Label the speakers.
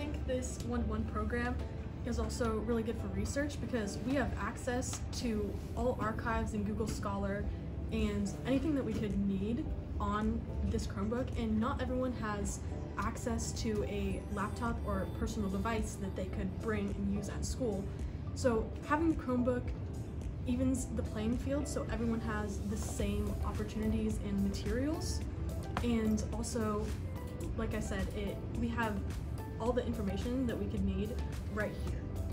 Speaker 1: think this one-to-one program is also really good for research because we have access to all archives in Google Scholar and anything that we could need on this Chromebook, and not everyone has access to a laptop or personal device that they could bring and use at school. So having the Chromebook evens the playing field so everyone has the same opportunities and materials, and also, like I said, we have all the information that we could need right here.